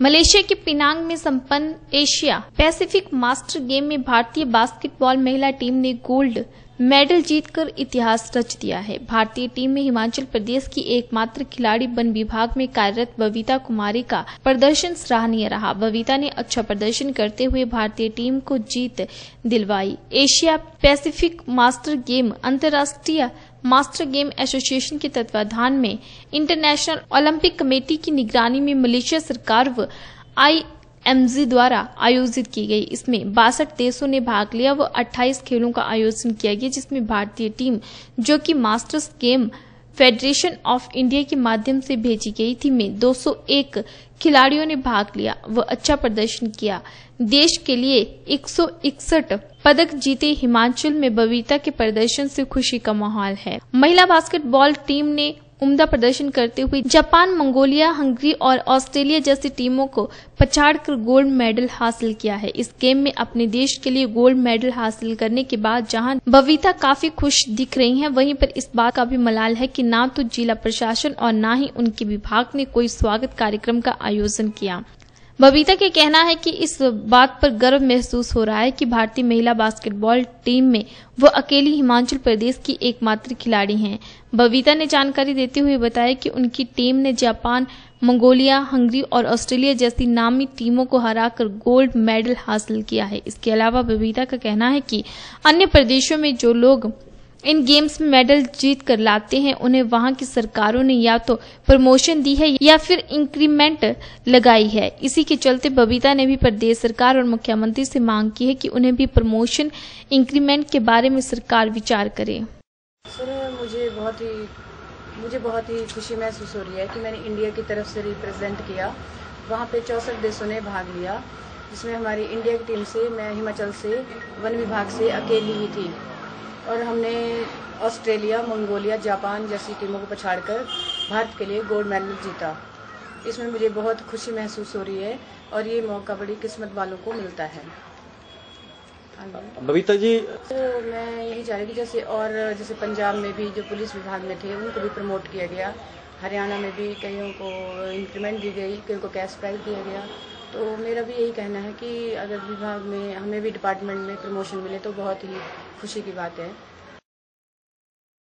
Malaysia के पिनांग में संपन्न एशिया पैसिफिक मास्टर गेम में भारतीय बास्केटबॉल महिला टीम ने गोल्ड मेडल जीतकर इतिहास रच दिया है। भारतीय टीम में हिमाचल प्रदेश की एकमात्र खिलाड़ी वन विभाग में कार्यरत बबीता कुमारी का प्रदर्शन सराहनीय रहा। बबीता ने अच्छा प्रदर्शन करते हुए भारतीय टीम को जीत दिलवाई। एशिया पैसिफिक मास्टर गेम अंतर्राष्ट्रीय मास्टर गेम एसोसिएशन के तत्वाधान में इंटरनेशनल ओलंपिक कमेटी की निगरानी में मलेशिया सरकार व IMG द्वारा आयोजित की गई। इसमें 62 देशों ने भाग लिया व 28 खेलों का आयोजन किया गया, जिसमें भारतीय टीम, जो कि masters game federation of India के माध्यम से भेजी गई थी, में 201 खिलाड़ियों ने भाग लिया व अच्छा प्रदर्शन किया। देश के लिए 161 पदक जीते हिमाचल में बबीता के प्रदर्शन से खुशी का माहौल है। महिला बास्केटबॉल टीम ने उम्दा प्रदर्शन करते हुए जापान, मंगोलिया, हंगरी और ऑस्ट्रेलिया जैसी टीमों को पछाड़कर गोल्ड मेडल हासिल किया है। इस गेम में अपने देश के लिए गोल्ड मेडल हासिल करने के बाद जहां बबीता काफी खुश दिख रही हैं, वहीं पर इस बात का भी मलाल है कि ना तो जिला प्रशासन और ना ही उनके विभाग ने कोई स्वागत कार्यक्रम का आयोजन किया। बबीता का कहना है कि इस बात पर गर्व महसूस हो रहा है कि भारतीय महिला बास्केटबॉल टीम में वो अकेली हिमाचल प्रदेश की एकमात्र खिलाड़ी हैं। बबीता ने जानकारी देते हुए बताया कि उनकी टीम ने जापान, मंगोलिया, हंगरी और ऑस्ट्रेलिया जैसी नामी टीमों को हराकर गोल्ड मेडल हासिल किया है। इसके अलावा बबीता का कहना है कि अन्य प्रदेशों में जो लोग इन गेम्स में मेडल जीत कर लाते हैं, उन्हें वहां की सरकारों ने या तो प्रमोशन दी है या फिर इंक्रीमेंट लगाई है। इसी के चलते बबीता ने भी प्रदेश सरकार और मुख्यमंत्री से मांग की है कि उन्हें भी प्रमोशन इंक्रीमेंट के बारे में सरकार विचार करे। सर, मुझे बहुत ही खुशी महसूस हो रही है कि मैंने इंडिया की तरफ से रिप्रेजेंट किया। वहाँ पे 64 देशों ने भाग लिया, जिसमें हमारी इंडिया की टीम से मैं हिमाचल से वन विभाग से अकेली ही थी और हमने ऑस्ट्रेलिया, मंगोलिया, जापान जैसी टीमों को पछाड़कर भारत के लिए गोल्ड मेडल जीता। इसमें मुझे बहुत खुशी महसूस हो रही है और ये मौका बड़ी किस्मत वालों को मिलता है। बबीता जी, तो मैं यही चाह रही कि जैसे पंजाब में भी जो पुलिस विभाग में थे उनको भी प्रमोट किया गया, हरियाणा में भी कईयों को इंक्रीमेंट दी गई, कईयों को कैश प्राइज दिया गया। तो मेरा भी यही कहना है कि अगर विभाग में हमें भी डिपार्टमेंट में प्रमोशन मिले तो बहुत ही खुशी की बात है।